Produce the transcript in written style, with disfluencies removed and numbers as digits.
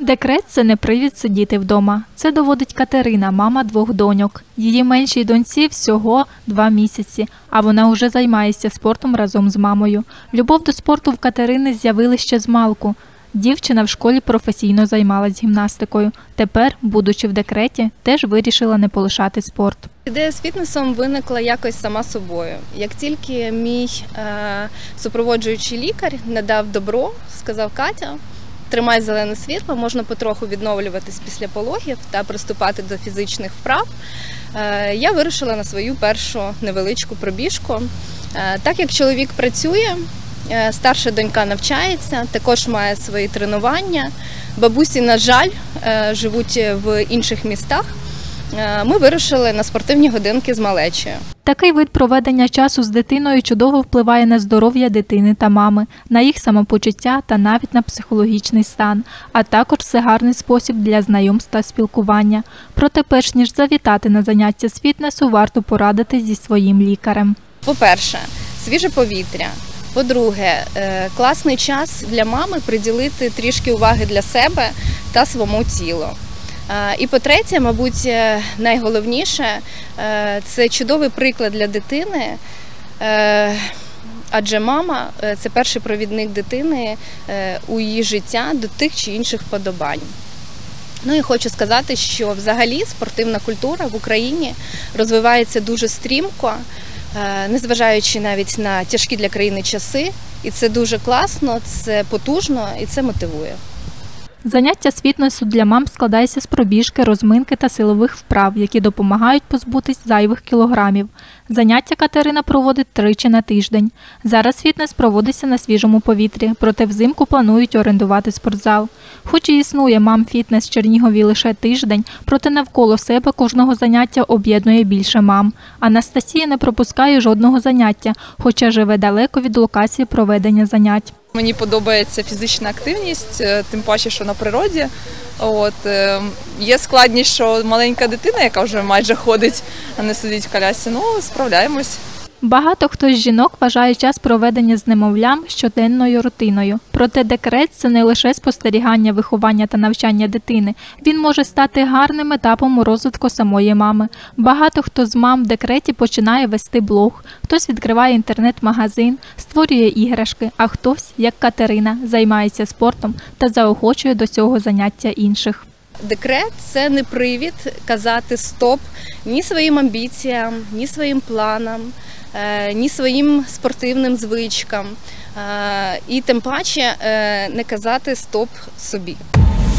Декрет – це не привід сидіти вдома. Це доводить Катерина, мама 2 доньок. Її меншій доньці всього 2 місяці, а вона вже займається спортом разом з мамою. Любов до спорту в Катерини з'явилася ще змалку. Дівчина в школі професійно займалась гімнастикою. Тепер, будучи в декреті, теж вирішила не полишати спорт. Ідея з фітнесом виникла якось сама собою. Як тільки мій супроводжуючий лікар надав добро, сказав: Катя, тримай зелене світло, можна потроху відновлюватись після пологів та приступати до фізичних вправ, я вирушила на свою першу невеличку пробіжку. Так як чоловік працює, старша донька навчається, також має свої тренування. Бабусі, на жаль, живуть в інших містах. Ми вирушили на спортивні годинки з малечею. Такий вид проведення часу з дитиною чудово впливає на здоров'я дитини та мами, на їх самопочуття та навіть на психологічний стан. А також це гарний спосіб для знайомств та спілкування. Проте перш ніж завітати на заняття з фітнесу, варто порадитись зі своїм лікарем. По-перше, свіже повітря. По-друге, класний час для мами приділити трішки уваги для себе та своєму тілу. І по-третє, мабуть, найголовніше – це чудовий приклад для дитини, адже мама – це перший провідник дитини у її життя до тих чи інших вподобань. Ну і хочу сказати, що взагалі спортивна культура в Україні розвивається дуже стрімко, незважаючи навіть на тяжкі для країни часи. І це дуже класно, це потужно і це мотивує. Заняття з фітнесу для мам складається з пробіжки, розминки та силових вправ, які допомагають позбутись зайвих кілограмів. Заняття Катерина проводить 3 на тиждень. Зараз фітнес проводиться на свіжому повітрі, проте взимку планують орендувати спортзал. Хоч і існує мам-фітнес в Чернігові лише тиждень, проте навколо себе кожного заняття об'єднує більше мам. Анастасія не пропускає жодного заняття, хоча живе далеко від локації проведення занять. Мені подобається фізична активність, тим паче, що на природі. Є складність, що маленька дитина, яка вже майже ходить, а не сидить в колясці, справляємось. Багато хто з жінок вважає час проведення з немовлям щоденною рутиною. Проте декрет – це не лише спостерігання, виховання та навчання дитини. Він може стати гарним етапом у розвитку самої мами. Багато хто з мам в декреті починає вести блог, хтось відкриває інтернет-магазин, створює іграшки, а хтось, як Катерина, займається спортом та заохочує до цього заняття інших. Декрет – це не привід казати «стоп» ні своїм амбіціям, ні своїм планам, ні своїм спортивним звичкам, і тим паче не казати «стоп» собі.